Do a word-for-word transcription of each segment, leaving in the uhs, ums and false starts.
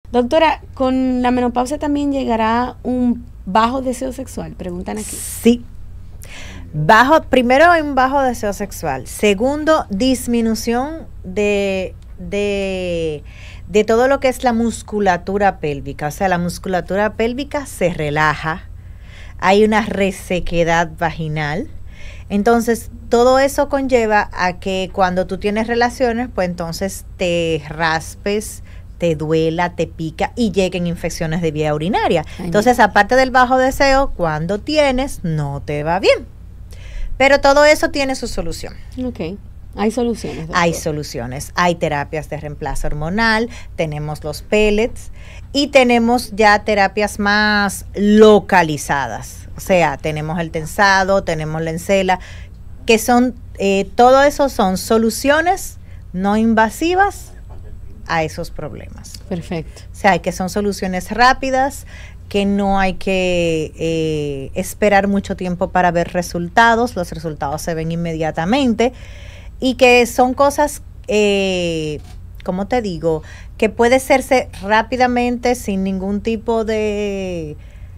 Doctora, ¿con la menopausia también llegará un bajo deseo sexual? Preguntan aquí. Sí. Bajo, primero hay un bajo deseo sexual. Segundo, disminución de, de, de todo lo que es la musculatura pélvica. O sea, la musculatura pélvica se relaja. Hay una resequedad vaginal. Entonces, todo eso conlleva a que cuando tú tienes relaciones, pues entonces te raspes, te duela, te pica y lleguen infecciones de vía urinaria. Ay, entonces, aparte del bajo deseo, cuando tienes, no te va bien. Pero todo eso tiene su solución. Ok. Hay soluciones. Doctor. Hay soluciones. Hay terapias de reemplazo hormonal, tenemos los pellets y tenemos ya terapias más localizadas. O sea, tenemos el tensado, tenemos la encela, que son, eh, todo eso son soluciones no invasivas a esos problemas. Perfecto. O sea, que son soluciones rápidas, que no hay que eh, esperar mucho tiempo para ver resultados, los resultados se ven inmediatamente y que son cosas, eh, ¿cómo te digo? Que puede hacerse rápidamente sin ningún tipo de,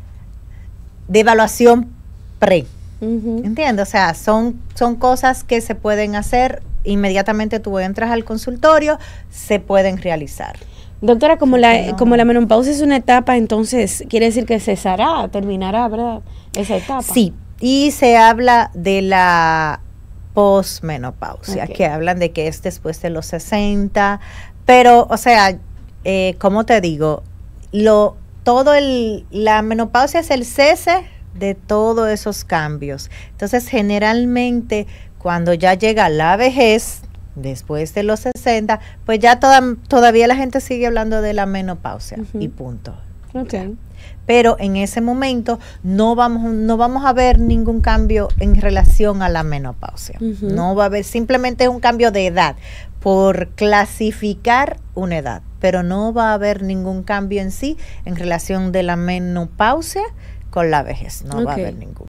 de evaluación pre. Uh-huh. ¿Entiendes? O sea, son, son cosas que se pueden hacer inmediatamente. Tú entras al consultorio, se pueden realizar. Doctora, como la, no. como la menopausia es una etapa, entonces quiere decir que cesará, terminará, ¿verdad? Esa etapa. Sí, y se habla de la posmenopausia, okay. Que hablan de que es después de los sesenta, pero, o sea, eh, como te digo, lo todo el la menopausia es el cese de todos esos cambios. Entonces, generalmente, cuando ya llega la vejez, después de los sesenta, pues ya toda, todavía la gente sigue hablando de la menopausia, uh-huh. Y punto. Okay. Pero en ese momento no vamos, no vamos a ver ningún cambio en relación a la menopausia. Uh-huh. No va a haber, simplemente un cambio de edad por clasificar una edad, pero no va a haber ningún cambio en sí en relación de la menopausia con la vejez. No okay. va a haber ningún.